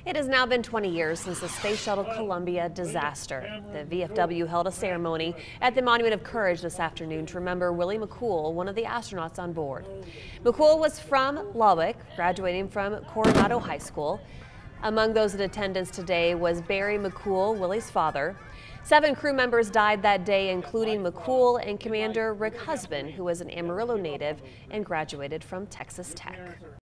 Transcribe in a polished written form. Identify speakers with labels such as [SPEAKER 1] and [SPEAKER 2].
[SPEAKER 1] It has now been 20 years since the Space Shuttle Columbia disaster. The VFW held a ceremony at the Monument of Courage this afternoon to remember Willie McCool, one of the astronauts on board. McCool was from Lubbock, graduating from Coronado High School. Among those in attendance today was Barry McCool, Willie's father. 7 crew members died that day, including McCool and Commander Rick Husband, who was an Amarillo native and graduated from Texas Tech.